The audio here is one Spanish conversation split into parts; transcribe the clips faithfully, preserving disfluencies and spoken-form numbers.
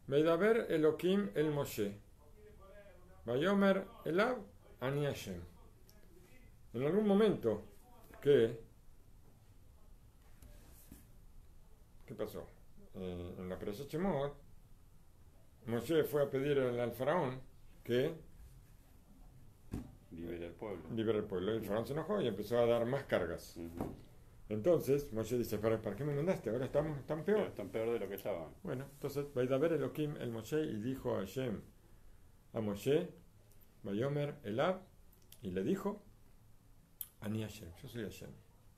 Veidaber Elohim el Moshe. Vayomer Elav Ani Hashem. En algún momento, ¿qué? ¿Qué pasó? Eh, en la Perashat Shemot, Moshe fue a pedir al faraón que Libera al pueblo. libere al pueblo. Y el faraón se enojó y empezó a dar más cargas. Ujú. Entonces, Moshe dice, ¿para, ¿para qué me mandaste? Ahora estamos tan Pero peor. están peor de lo que estaban. Bueno, entonces, Vaidaber Elohim el Moshe y dijo a Hashem, a Moshe, Vayomer Elab, y le dijo, Ani Hashem, yo soy Hashem.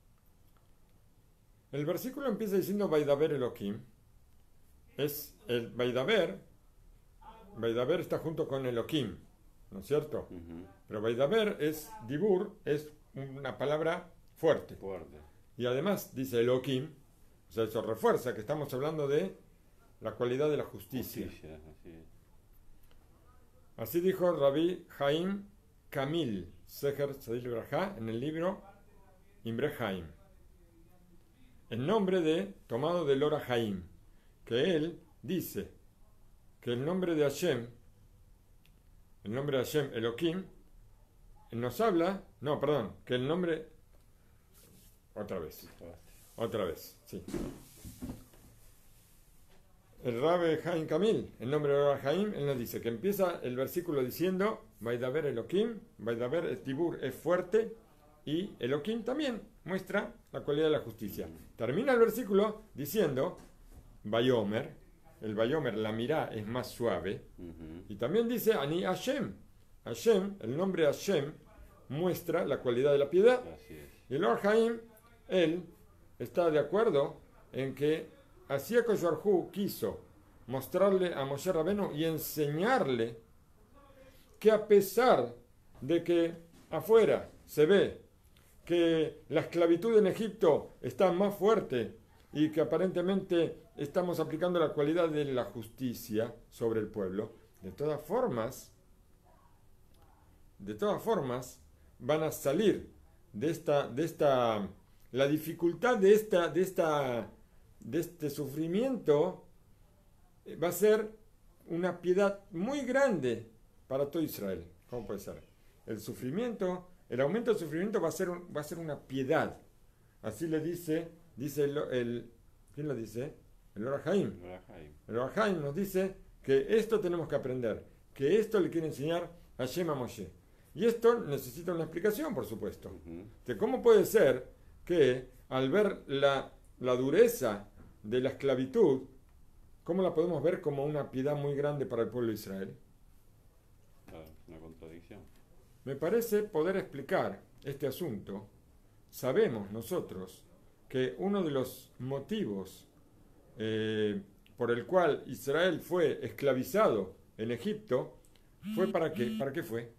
El versículo empieza diciendo Vaidaber Elohim. Es el Vaidaber, Vaidaber está junto con Elohim, ¿no es cierto? Ujú. Pero Vaidaber es, Dibur, es una palabra fuerte. Fuerte. Y además dice Elohim, o sea, eso refuerza que estamos hablando de la cualidad de la justicia. Justicia, así es. Así dijo Rabbi Haim Kamil Seher Tzadil Brajá en el libro Imbre Haim. En nombre de, tomado del Ora Haim, que él dice que el nombre de Hashem, el nombre de Hashem Elohim, nos habla, no, perdón, que el nombre, otra vez, otra vez, sí. El Rabbe Haim Kamil, el nombre de Ora Haim, él nos dice que empieza el versículo diciendo Vaidaber Elohim, Vaidaber es Tibur, es fuerte, y Elohim también muestra la cualidad de la justicia. Termina el versículo diciendo Vayomer, el Vayomer, la mirá es más suave, Ujú. y también dice Ani Hashem. Hashem, el nombre Hashem, muestra la cualidad de la piedad. Así es. Y el Or Haim, él está de acuerdo en que así Hu quiso mostrarle a Moshe Rabenu y enseñarle que a pesar de que afuera se ve que la esclavitud en Egipto está más fuerte y que aparentemente estamos aplicando la cualidad de la justicia sobre el pueblo, de todas formas, de todas formas, van a salir de esta, de esta, la dificultad de esta, de esta, de este sufrimiento va a ser una piedad muy grande para todo Israel. ¿Cómo puede ser? El sufrimiento, el aumento del sufrimiento va a ser, un- va a ser una piedad. Así le dice, dice el, el ¿quién lo dice? El Or Haim. Ahora, Jaime. El Or Haim nos dice que esto tenemos que aprender, que esto le quiere enseñar Hashem a Moshe. Y esto necesita una explicación, por supuesto. Ujú. De cómo puede ser que al ver la, la dureza de la esclavitud, ¿cómo la podemos ver como una piedad muy grande para el pueblo de Israel? Claro, una contradicción. Me parece poder explicar este asunto. Sabemos nosotros que uno de los motivos eh, por el cual Israel fue esclavizado en Egipto fue para qué? ¿Para qué fue?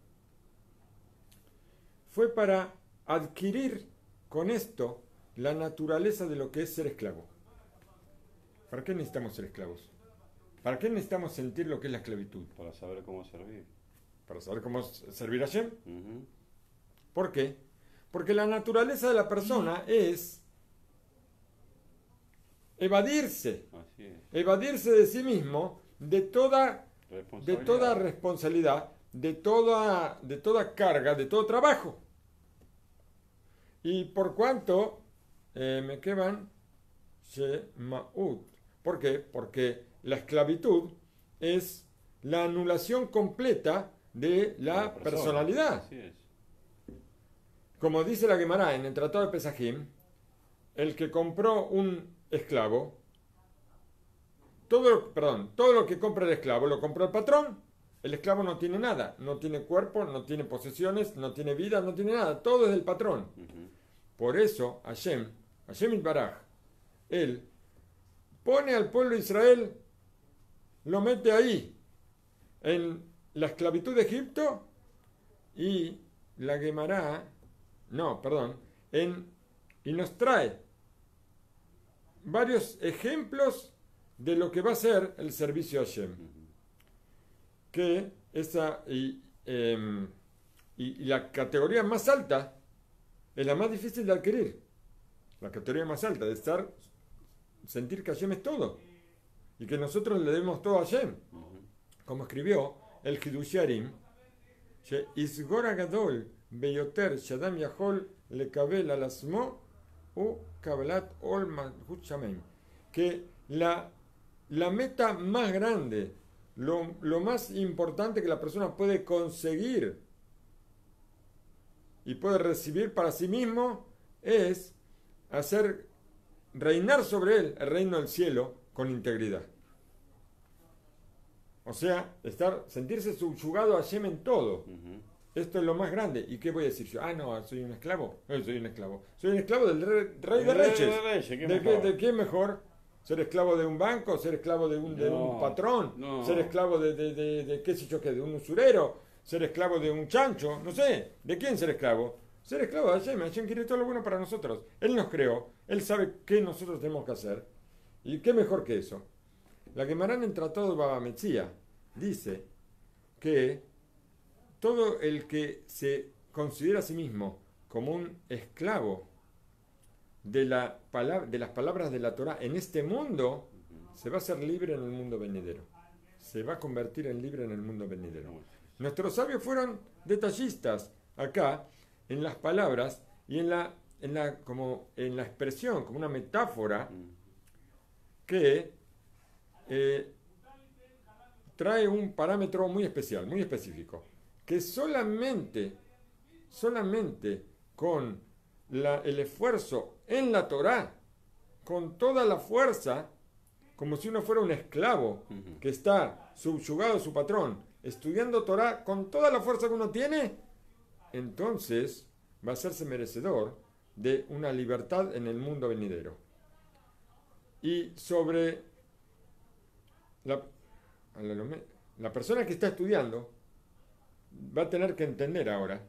Fue para adquirir con esto la naturaleza de lo que es ser esclavo. ¿Para qué necesitamos ser esclavos? ¿Para qué necesitamos sentir lo que es la esclavitud? Para saber cómo servir. Para saber cómo servir a Hashem. Ujú. ¿Por qué? Porque la naturaleza de la persona es evadirse, Así es. evadirse de sí mismo, de toda, de Responsabilidad. toda responsabilidad, de toda, de toda carga, de todo trabajo. Y por cuanto eh, me quedan Shemaut. ¿Por qué? Porque la esclavitud es la anulación completa de la persona. personalidad. Así es. Como dice la Gemara en el Tratado de Pesajim, el que compró un esclavo, todo, lo- perdón, todo lo que compra el esclavo lo compró el patrón. El esclavo no tiene nada, no tiene cuerpo, no tiene posesiones, no tiene vida, no tiene nada, todo es del patrón. Ujú. Por eso Hashem, Hashem Itbaraj, él pone al pueblo de Israel, lo mete ahí, en la esclavitud de Egipto, y la Gemara, no, perdón, en, y nos trae varios ejemplos de lo que va a ser el servicio a Hashem. Ujú. Que esa, y, em, y, y la categoría más alta es la más difícil de adquirir. La categoría más alta de estar, sentir que Hashem es todo. y que nosotros le debemos todo a Hashem. Ujú. Como escribió el Hidush Yarim, Isgor Agadol Beyoter Shadam Yahol Lekabel Alasmo u Kabbalat Ol Malchut Shamayim, que la, la meta más grande, lo, lo más importante que la persona puede conseguir y puede recibir para sí mismo es hacer reinar sobre él el reino del cielo con integridad. O sea, estar, sentirse subyugado a Hashem en todo. Ujú. Esto es lo más grande. ¿Y qué voy a decir yo? Ah, no, soy un esclavo. No, soy un esclavo. Soy un esclavo del rey, rey de El rey reyes. de reyes, ¿qué ¿De, qué, mejor? ¿De qué mejor? ¿Ser esclavo de un banco? ¿Ser esclavo de un, de un No, patrón? no. ¿Ser esclavo de, de, de, de qué sé yo qué? ¿De un usurero? ¿Ser esclavo de un chancho? No sé. ¿De quién ser esclavo? Ser esclavo de Hashem. Hashem quiere todo lo bueno para nosotros. Él nos creó. Él sabe qué nosotros tenemos que hacer. ¿Y qué mejor que eso? La Gemara en el Tratado de Baba Metzia dice que todo el que se considera a sí mismo como un esclavo de, la palabra, de las palabras de la Torah en este mundo, se va a hacer libre en el mundo venidero. Se va a convertir en libre en el mundo venidero. Nuestros sabios fueron detallistas acá en las palabras y en la, en la, como en la expresión, como una metáfora que eh, trae un parámetro muy especial, muy específico, que solamente, solamente con la, el esfuerzo en la Torá, con toda la fuerza, como si uno fuera un esclavo Ujú. que está subyugado a su patrón, estudiando Torá con toda la fuerza que uno tiene, entonces va a hacerse merecedor de una libertad en el mundo venidero. Y sobre la, la persona que está estudiando va a tener que entender ahora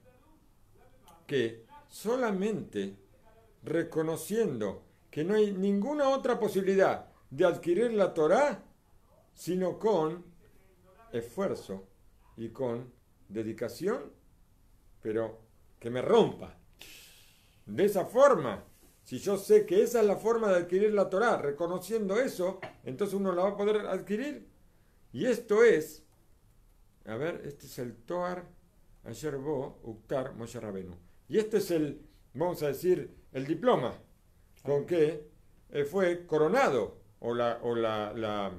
que solamente reconociendo que no hay ninguna otra posibilidad de adquirir la Torá sino con esfuerzo y con dedicación, pero que me rompa. De esa forma, si yo sé que esa es la forma de adquirir la Torá, reconociendo eso, entonces uno la va a poder adquirir. Y esto es, a ver, este es el Toar Asher Bo Uktar Moshe Rabenu. Y este es el, vamos a decir, el diploma con que eh, fue coronado, o la, o la, la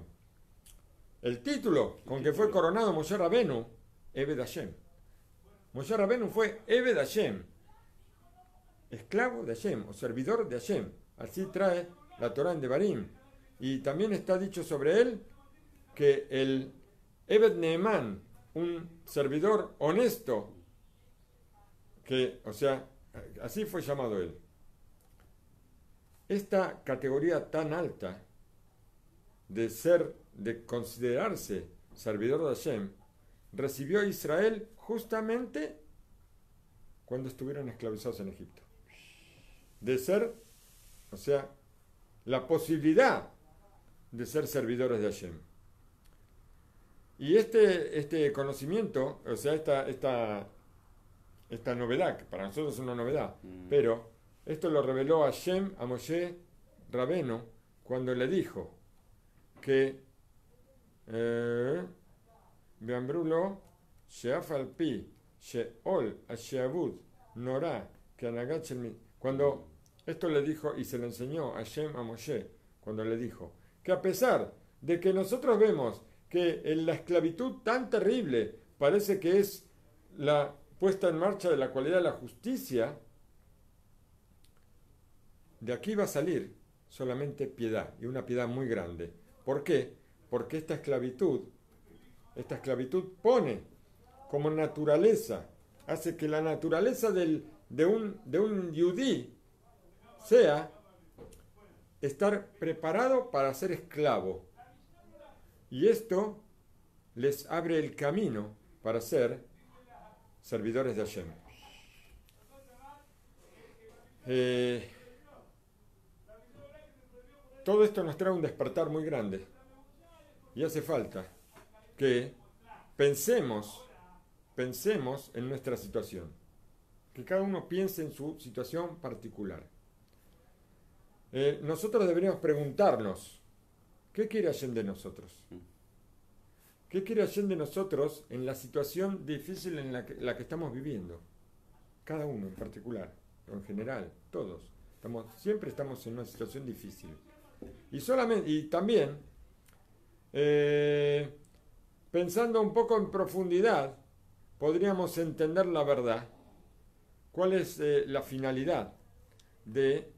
el título con que fue coronado Moshe Rabenu, Eved Hashem. Moshe Rabenu fue Eved Hashem, esclavo de Hashem, o servidor de Hashem. Así trae la Torá en Devarim. Y también está dicho sobre él que el Eved Neeman, un servidor honesto, que, o sea, así fue llamado él. Esta categoría tan alta de ser, de considerarse servidor de Hashem, recibió Israel justamente cuando estuvieron esclavizados en Egipto. De ser, o sea, la posibilidad de ser servidores de Hashem. Y este, este conocimiento, o sea, esta, esta, esta novedad, que para nosotros es una novedad, Mm. pero esto lo reveló Hashem a Moshe Rabenu cuando le dijo que Beambrulo Sheaf al Pi Sheol Asheabud Norah que Anagat Shelmi. Cuando esto le dijo y se lo enseñó Hashem a Moshe, cuando le dijo que a pesar de que nosotros vemos que en la esclavitud tan terrible parece que es la puesta en marcha de la cualidad de la justicia, de aquí va a salir solamente piedad, y una piedad muy grande. ¿Por qué? Porque esta esclavitud, esta esclavitud pone como naturaleza, hace que la naturaleza del, de un, de un yudí sea estar preparado para ser esclavo. Y esto les abre el camino para ser servidores de Hashem. Eh, todo esto nos trae un despertar muy grande. Y hace falta que pensemos, pensemos en nuestra situación. Que cada uno piense en su situación particular. Eh, nosotros deberíamos preguntarnos ¿Qué quiere Hashem de nosotros? ¿Qué quiere Hashem de nosotros en la situación difícil en la que, la que estamos viviendo? Cada uno en particular, o en general, todos. Estamos, siempre estamos en una situación difícil. Y, solamente, y también, eh, pensando un poco en profundidad, podríamos entender la verdad. ¿Cuál es eh, la finalidad de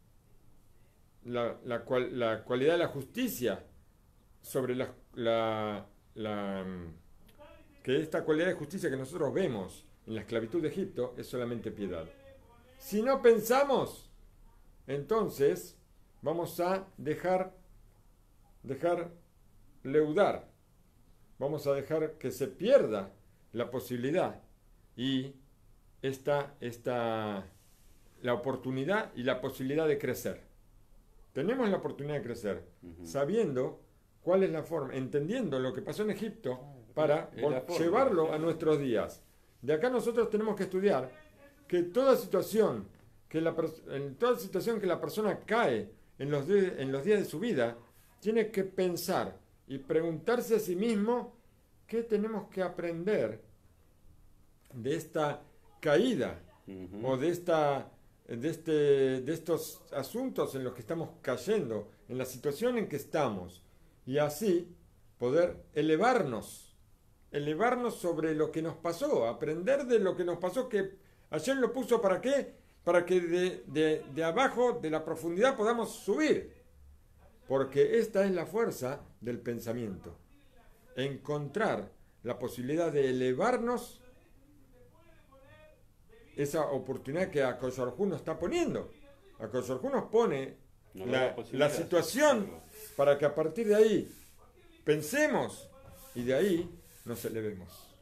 la, la, cual, la cualidad de la justicia sobre la, la, la que esta cualidad de justicia que nosotros vemos en la esclavitud de Egipto es solamente piedad? Si no pensamos, entonces vamos a dejar dejar leudar, vamos a dejar que se pierda la posibilidad y esta, esta la oportunidad y la posibilidad de crecer. Tenemos la oportunidad de crecer, uh-huh. sabiendo cuál es la forma, entendiendo lo que pasó en Egipto para llevarlo a nuestros días. De acá nosotros tenemos que estudiar que toda situación que la, en toda situación que la persona cae en los, de, en los días de su vida, tiene que pensar y preguntarse a sí mismo qué tenemos que aprender de esta caída uh-huh. o de esta de este de estos asuntos en los que estamos cayendo, en la situación en que estamos, y así poder elevarnos elevarnos sobre lo que nos pasó, aprender de lo que nos pasó, que ayer lo puso para qué, para que de, de, de abajo, de la profundidad, podamos subir, porque esta es la fuerza del pensamiento, encontrar la posibilidad de elevarnos, esa oportunidad que Akadosh Baruj Hu nos está poniendo. Akadosh Baruj Hu nos pone no la, la situación para que a partir de ahí pensemos y de ahí nos elevemos.